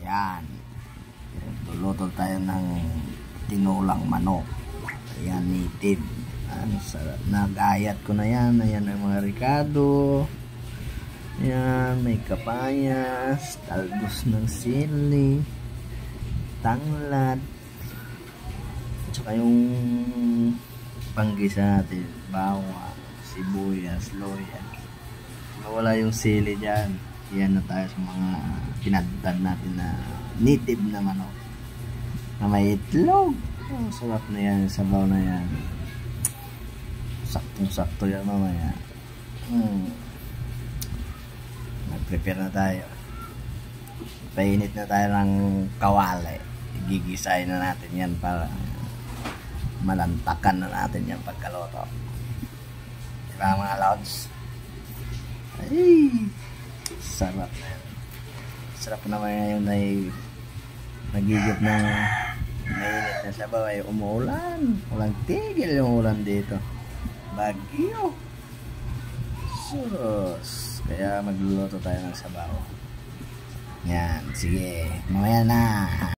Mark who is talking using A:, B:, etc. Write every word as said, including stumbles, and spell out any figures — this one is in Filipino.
A: Yan. Luluto tayo ng tinulang manok. Ayan, native. Ano, sarap. Nag-ayat ko na yan. Ayan ang mga ricado. Ayan, may kapayas, talbos ng sili, tanglad, tsaka yung panggisa natin, bawang, sibuyas, loya. Nawala yung sili dyan. Yan na tayo sa mga pinagdad natin na native na manok na may itlog. Oh, sarap na yan, sabaw na yan. Saktong sakto yan mamaya. Hmm. Nag-prepare na tayo. Painit na tayo ng kawali. Gigisay na natin yan para malantakan na natin yan pagkaloto. Diba mga lods? Ay, sarap na yan. Sarap naman ngayon ay nagigit ng mainit na sabaw ay umuulan. Walang tigil yung ulan dito. Bagyo. Sus. Kaya magluluto tayo ng sabaw. Yan, sige. Mamaya na.